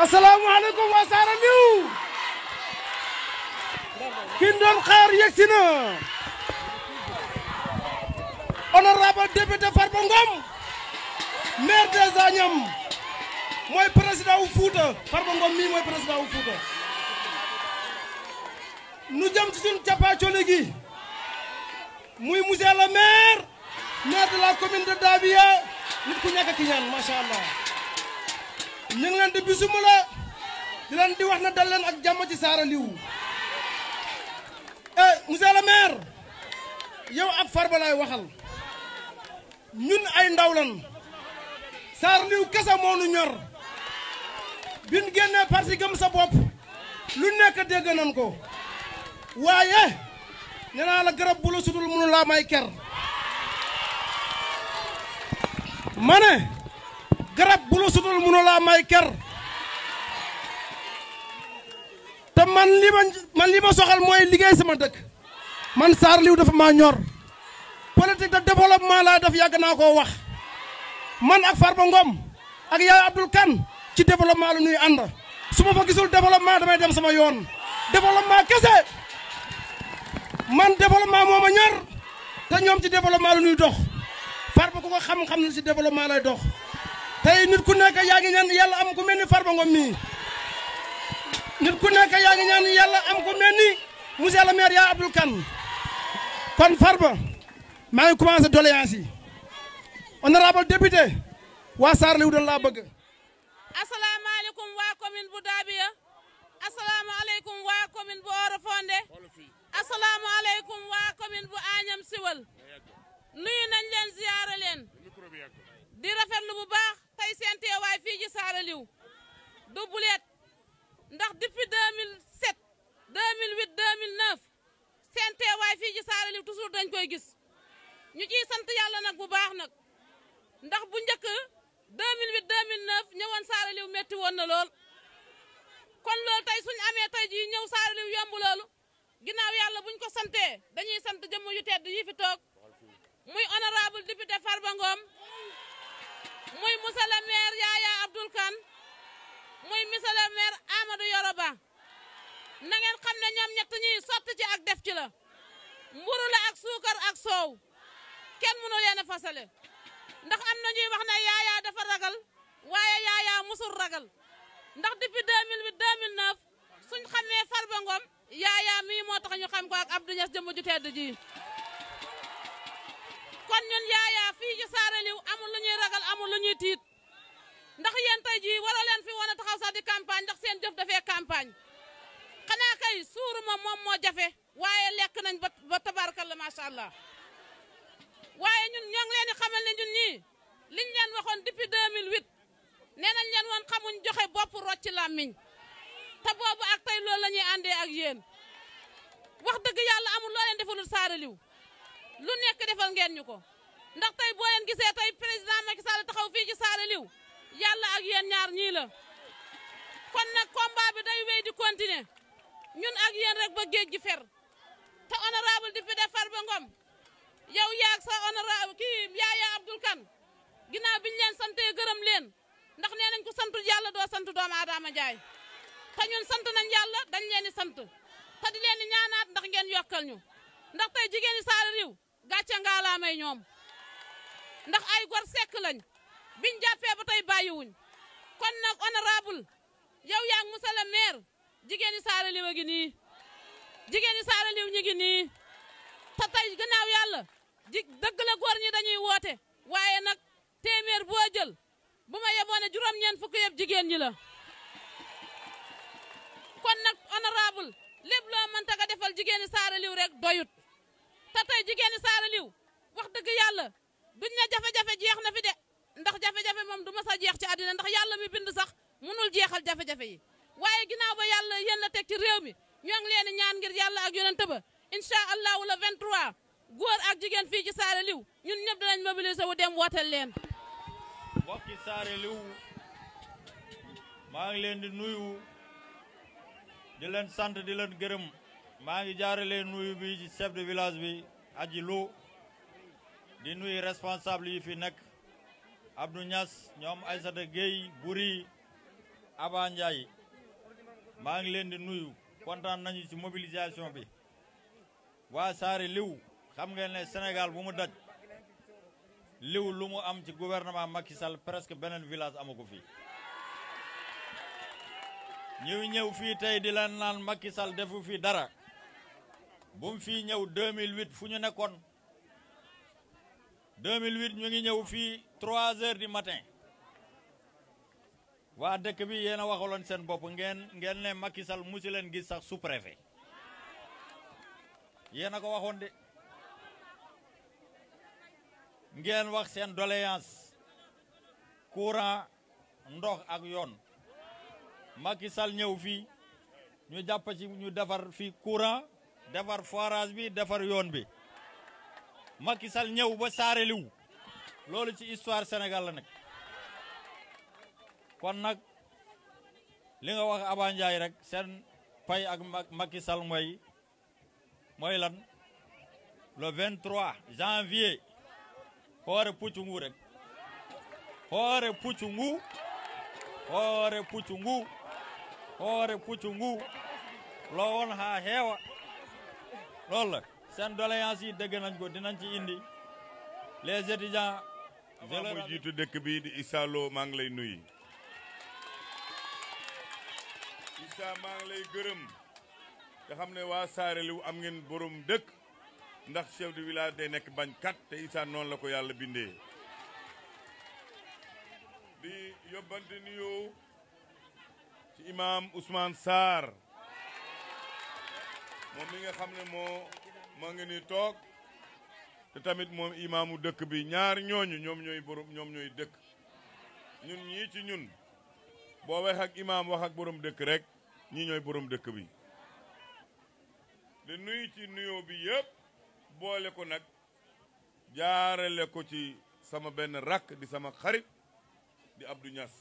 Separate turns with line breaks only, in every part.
asalaamaaleykum waa Saara Liw kin doon xaar yegsi na honorable député Farba Ngom maire des Agnam mooy président wu Fouta Farba Ngom mii mooy président wu Fouta nu jëm ci suñu cappaacoli gi muy monsieur le maire de la commune de Dabia nit ku ñàkk ki ñaan macha allah ñu ngi leen di bisumala di leen di wax na dal leen ak jàmm ci Saara Liw monsieur le maire yow ak Farba laay waxal ñun ay ndaw lan Saara Liw kese moo nu ñor bin génnee parti gëm sa bopp lu nekk dégg nan ko waaye nee naa la garab bu la sutul mënu laa may ker ma ne garab bu la sutul mënu laa may ker te man li ma soxal mooy liggéey sama dëkk man Saara Liw dafa maa ñor politique de développement laa def yàgg naa koo wax man ak Farba Ngom ak Yaay Abdul Kan ci développement la ñuy ànd su ma fa gisul développement damay dem sama yoon développement kese man développement moo ma ñor te ñoom ci développement la ñuy dox Farba ku ko xam-xam na ci développement lay dox tey nit ku nekk yaa ngi ñaan yàlla am ku mel ni Farba Ngom mii nit ku nekk yaa ngi ñaan yàlla am ku mel ni monsieur le maire Yaay Abdul Kan kon Farba maa ngi commencé doléance yi honorable député waa Saara Liw dañ laa bëgg.
asalaamaaleykum waa commune bu Dabia asalaamaaleykum waa commune bu Oréfondé asalaamaaleykum waa commune bu Agnam Siwal nuyu nañ leen ziyaara leen di rafetlu bu baax tey seen teewaay fii ci Saara Liw du buleet ndax depuis 2007 2008 2009 seen teewaay fii ci Saara Liw toujours dañ koy gis ñu ciy sant yàlla nag bu baax nag ndax bu njëkk 2008 2009 ñëwoon Saara Liw metti woon na lool kon loolu tey suñu amee tey jii ñëw Saara Liw yomb loolu ginnaaw yàlla buñ ko santee dañuy sant jëmm yu tedd yi fi toog muy honorable député Farba Ngom muy monsieur le maire Yaaya Abdul Kan muy monsieur le maire Amadou Yoroba na ngeen xam ne ñoom ñett ñi sotti ci ak def ci la mburu la ak suukar ak soow kenn mënu leen a fasale ndax am na ñuy wax ne Yaaya dafa ragal waaye Yaaya musul ragal ndax depuis 2008 2009 suñ xamee Farba Ngom Yaaya mii moo tax ñu xam ko ak Abdou Niass jëmm ju tedd ji kon ñun Yaaya fii ci Saara Liw amul lu ñuy ragal amul lu ñuy tiit ndax yéen tey jii waroo leen fi woon a taxaw sax di campagne ndax seen jëf dafee campagne xanaa kay suuru moom moo jafe waaye lekk nañ ba tabaarkalla macha allah waaye ñun ñoo ngi leen di xamal ne ñun ñii liñ leen waxoon depuis 2008 nee nañ leen woon xamuñ joxe bopp rocc làmmiñ te boobu ak tey loolu la ñuy àndee ak yéen wax dëgg yàlla amul loo leen defalul Saara Liw lu nekk defal ngeen ñu ko ndax tey boo leen gisee tey président Macky Sall taxaw fii ci Saara Liw yàlla ak yéen ñaar ñii la kon nag combat bi day wéy di continuer ñun ak yéen rek ba géej gi fer te honorable député Farba Ngom yow yaag sa honorable kii Yaaya Abdul Kan ginnaaw biñ leen santee gërëm leen ndax nee nañ ko santul yàlla doo sant doomu aadama Njaay te ñun sant nañ yàlla dañ leen di sant te di leen di ñaanaat ndax ngeen yokkal ñu ndax tey jigéen ñi Saara Liw gàcce ngaa laa may ñoom ndax ay gor sekk lañ biñ jàppee ba tey bàyyiwuñ kon nag honorable yow yaag monsieur le maire jigéen ñi Saara Liw a ngi nii jigéen ñi Saara Liw ñu ngi nii te tey gannaaw yàlla dëgg la góor ñi dañuy woote waaye nag téeméer boo jël bu ma yeboone juróom-ñeent fukk yëpp jigéen ñi la kon nag honorable lépp loo mënta nga defal jigéen ñi Saara Liw rek doyut te tey jigéen ñi Saara Liw wax dëgg yàlla duñ ne jafe-jafe jeex na fi de ndax jafe-jafe moom du ma sa jeex ci àddina ndax yàlla mi bind sax mënul jeexal jafe-jafe yi waaye ginnaaw ba yàlla yéen la teg ci réew mi ñoo ngi leen di ñaan ngir yàlla ak yonent ba incha allahu le 23 góor ak jigéen fii ci Saara Liw ñun ñëpp danañ mobiliser wu dem wooteel leen.
mbokki Saara Liw maa ngi leen di nuyu di leen sant di leen gërëm maa ngi jaarale nuyu bi ci chef de village bi Adji Lo di nuyu responsable yi fi nekk Abdou Niass ñoom Aïssata Gueye Buri Aba Ndiaye maa ngi leen di nuyu kontaan nañu ci mobilisation bi waa Saare liw xam ngeen ne Sénégal bu mu daj liw lu mu am ci gouvernement Macky Sall presque beneen village amu ko fii ñëw fii tey di leen naan Macky Sall defu fi dara bu mu fii ñëw 2008 fu ñu nekkoon 2008 ñu ngi ñëw fii 3 heures du matin waa dëkk bi yéen a waxaloon seen bopp ngeen ne Macky Sall musi leen gis sax sous-préfet yéen a ko waxoon de ngeen wax seen doléance courant ndox ak yoon Macky Sall ñëw fii ñu jàpp ci ñu defar fii courant defar forage bi defar yoon bi Macky Sall ñëw ba Saare liw loolu ci histoire Sénégal la nekk kon nag li nga wax Aba Ndiaye rek seen pay ak Macky Sall mooy lan le 23 janvier hoore puccu rek hoore puccu ngu lowon ha heewa loolu la seen doléance yi dégg nañ ko dinañ ci indi les étudiants
avant muy jiitu dëkk bi di Issa Lo maa ngi lay nuyu Issa maa ngi lay gërëm te xam ne waa Saare liw am ngeen borom dëkk ndax chef de village day nekk bañkat te Issa noonu la ko yàlla bindee di yóbbante nuyoo ci imam Ousmane Sarr moom mi nga xam ne moo ngi ni toog te tamit moom imaamu dëkk bi ñaar ñooñu ñoom ñooy dëkk ñun ñii ci ñun boo wax ak imaam wax ak borom dëkk rek ñii ñooy borom dëkk bi di nuyu ci nuyoo bi yëpp boole ko nag jaarale ko ci sama benn rakk di sama xarit di Abdou Niass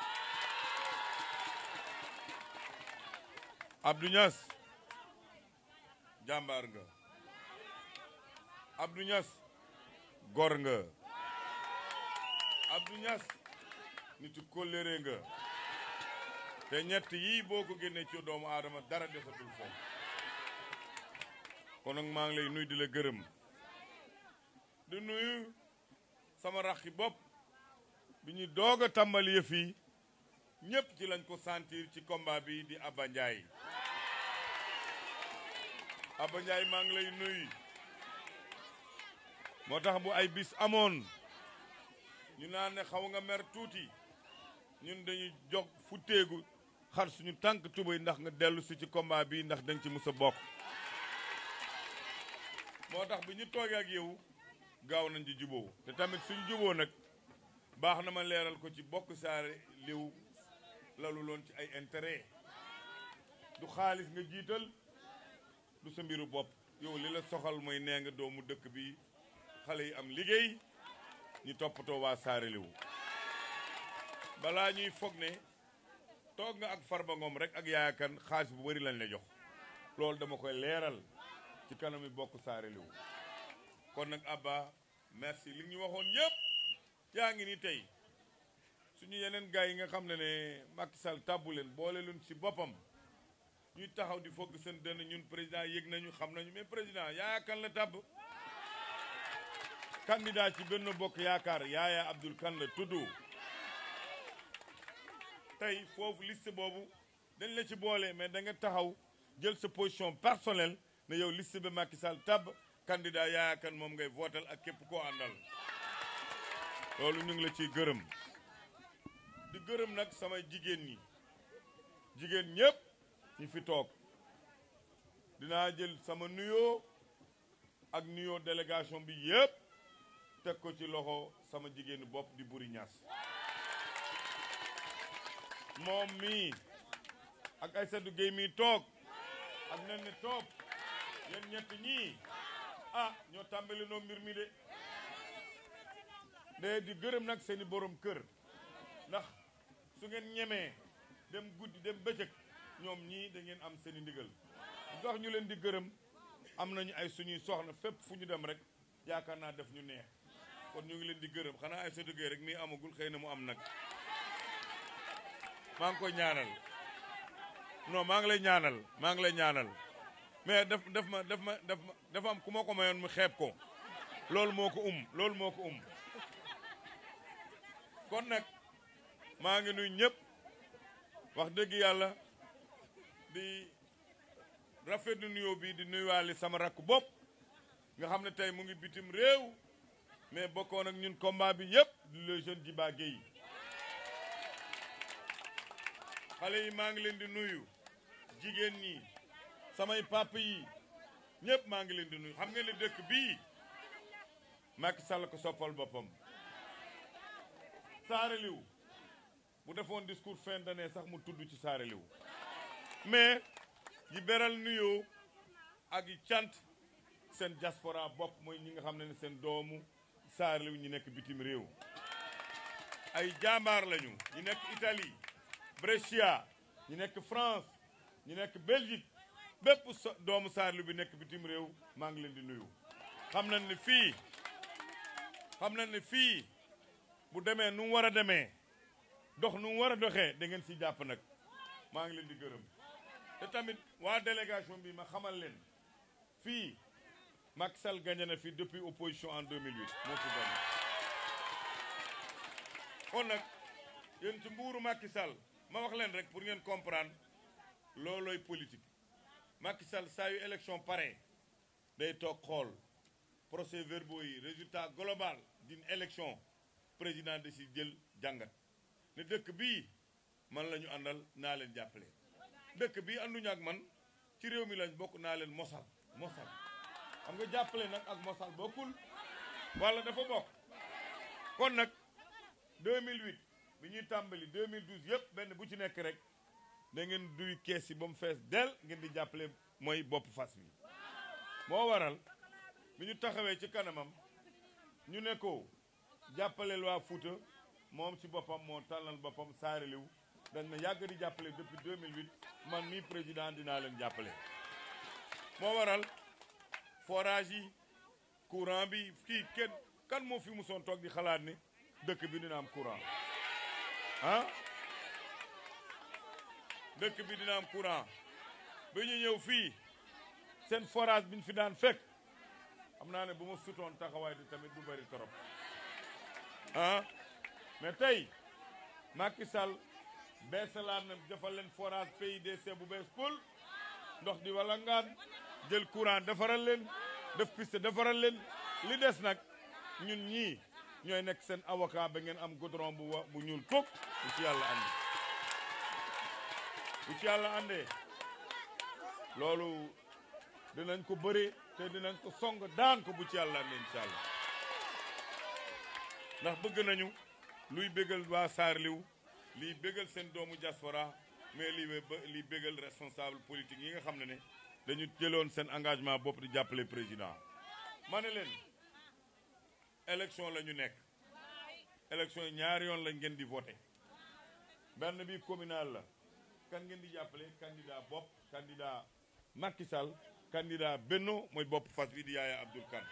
Abdou Niass jàmbaar nga Abdou Niass gor nga Abdou Niass nitu kóllëre nga te ñett yii boo ko génnee ci doomu aadama dara defatul foofu kon nag maa ngi lay nuyu di la gërëm di nuyu sama raxi bopp bi ñu doog a tàmbali yëf yi ñëpp ci lañ ko sentir ci combat bi di Aba Ndiaye Aba Ndiaye maa ngi lay nuyu moo tax bu ay bis amoon ñu naan ne xaw nga mer tuuti ñun dañuy jog fu téegu xar suñu tànk tubay ndax nga dellu si ci combat bi ndax dañ ci mës a bokk moo tax bi ñu toogee ak yow gaaw nañ ci juboo te tamit suñu juboo nag baax na ma leeral ko ci bokk Saare liw lalu loon ci ay intérêt du xaalis nga jiital du sa mbiru bopp yow li la soxal mooy nee nga doomu dëkk bi xale yi am liggéey ñu toppatoo waa Saare liw balaa ñuy foog ne toog nga ak Farba Ngom rek ak Yaaya Kane xaalis bu bari lañ la jox loolu dama koy leeral ci kanam yi bokk Saare liw kon nag Abba merci li ñu waxoon yëpp yaa ngi ni tey suñu yeneen gars yi nga xam ne Macky Sall tàbbu leen boole luñ ci boppam ñuy taxaw di fogg seen dënn ñun président yëg nañu xam nañu mais président Yaaya Kane la tàbb candidat ci Benno Bokk Yaakaar Yaaya Abdoul Kane la tudd tey foofu liste boobu dañ la ci boole mais da nga taxaw jël sa position personnelle ne yow liste bi Macky Sall tabb candidat Yaaya Kane moom ngay votal ak képp koo àndal loolu ñu ngi la ciy gërëm di gërëm nag samay jigéen ñëpp ñi fi toog dinaa jël sama nuyoo ak nuyoo délégation bi yëpp teg ko ci loxo sama jigéenu bopp di Buri Ñas moom mii ak Aïssatou Gueye mii toog ak nen ne toog yéen ñett ñii ñoo tàmbali noo mbir mi de di gërëm nag seeni borom kër ndax su ngeen ñemee dem guddi dem bëccëg ñoom ñii da ngeen am seeni ndigal dox ñu leen di gërëm am nañu ay suñuy soxna fépp fu ñu dem rek yaakaar naa def ñu neex kon ñu ngi leen di gërëm xanaa Aïssatou Gueye rek mii amagul xëy na mu am nag maa ngi koy ñaanal non maa ngi lay ñaanal mais dafa am ku ma ko mayoon mu xeeb ko loolu moo ko kon nag maa ngi nuyu ñëpp wax dëgg yàlla di rafetlu nuyoo bi di nuyuwaale sama rakk bopp nga xam ne tey mu ngi bitim réew mais bokkoon ak ñun combat bi yëpp di le jeune Djiba Gueye xale yi maa ngi leen di nuyu jigéen ñi samay papa yi ñëpp maa ngi leen di nuyu xam ngeen ne dëkk bii Macky Sall ko soppal boppam Saareliw bu defoon discours fin d'année sax mu tudd ci Saareliw mais yi beral nuyoo ak yi cant seen diaspora bopp mooy ñi nga xam ne seen doomu Saareliw ñi nekk bitim réew ay jàmbaar lañu ñi nekk Italie Brescia ñi nekk France ñi nekk Belgique bépp doomu Saareliw bi nekk bitim réew maa ngi leen di nuyu xam nañ ne fii bu demee nu mu war a demee dox nu mu war a doxee da ngeen si jàpp nag maa ngi leen di gërëm te tamit waa délégation bi ma xamal leen fii Macky Sall gagné na fii depuis opposition en 2008 moo fi gagné kon nag yéen ci mbuuru Macky Sall ma wax leen rek pour ngeen comprendre loolooy politique Macky Sall saa yu élection pare day toog xool procès-verbaux yi résultat global d'une élection président de si jël jàngat ne dëkk bii man la ñu àndal naa leen jàppale dëkk bii ànduñu ak man ci réew mi lañ bokk naa leen mosal xam nga jàppale nag ak mosal bokkul wala dafa bokk kon nag 2008 bi ñuy tàmbali 2012 yëpp benn bu ci nekk rek da ngeen duy kees yi ba mu fees del ngeen di jàppale mooy bopp fas bi moo waral bi ñu taxawee ci kanamam ñu ne ko jàppaleel waa Fouta moom ci boppam moo tànnal boppam Saareliw dañ ma yàgg di jàppale depuis 2008 man mii président dinaa leen jàppale moo waral forage yi courant bi kii kan moo fi musoon toog di xalaat ni dëkk bi dina am courant dëkk bi dina am courant ba ñu ñëw fii seen forage bi ñu fi daan fekk xam naa ne bu ma sutoon taxawaay di tamit du bëri trop mais tey Macky Sall beesalaat na defal leen forage PIDC bu bees pul ndox di wala ngaan jël courant defaral leen def piste defaral leen li des nag ñun ñii ñooy nekk seen avocat ba ngeen am goudron bu ñuul kuk bu ci yàlla àndee loolu dinañ ko bëri te dinañ ko song daan ko bu ci yàlla àndee incha allah ndax bëgg nañu luy bégal waa Saareliw liy bégal seen doomu diaspora mais liy bégal responsable politique yi nga xam ne dañu jëloon seen engagement bopp di jàppale président ma ne leen élection la ñu nekk élection yi ñaari yoon lañ ngeen di voté benn bi communal la kan ngeen di jàppale candidat bopp candidat Macky Sall candidat Benno mooy bopp fas bi di Yaya Abdoul Kane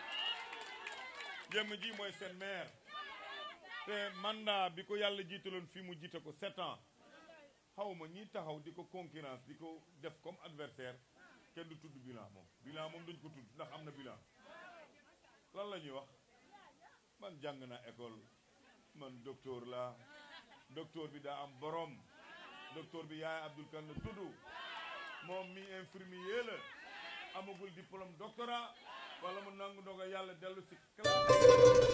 jëmm ji mooy seen maire te mandat bi ko yàlla jiitaloon fii mu jiite ko 7 ans xaw ma ñi taxaw di ko concurrence di ko def comme adversaire kenn du tudd bilan moom dañ ko tudd ndax am na bilan lan la ñuy wax man jàng naa école man docteur la docteur bi daa am borom docteur bi Yaya Abdoul Kane la tudd moom mi infirmier la amagul diplôme doctorat wala mu nangu ndoga yàlla dellu si classe